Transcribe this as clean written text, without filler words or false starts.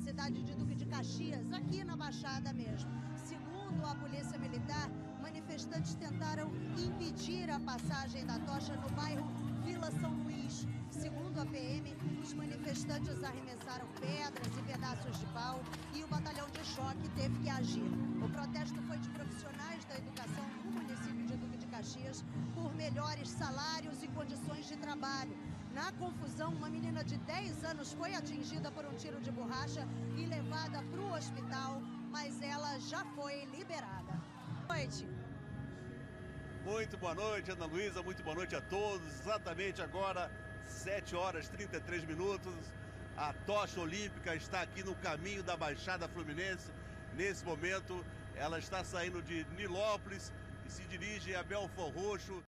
cidade de Duque de Caxias, aqui na Baixada mesmo. Segundo a Polícia Militar, manifestantes tentaram impedir a passagem da tocha no bairro Vila São Luís. Segundo a PM, os manifestantes arremessaram pedras e pedaços de pau e o batalhão de choque teve que agir. O protesto foi de profissionais da educação no município de Duque de Caxias por melhores salários e condições de trabalho. Na confusão, uma menina de 10 anos foi atingida por um tiro de borracha e levada para o hospital, mas ela já foi liberada. Boa noite. Muito boa noite, Ana Luísa, muito boa noite a todos. Exatamente agora, 7 horas e 33 minutos, a tocha olímpica está aqui no caminho da Baixada Fluminense. Nesse momento, ela está saindo de Nilópolis e se dirige a Belford Roxo.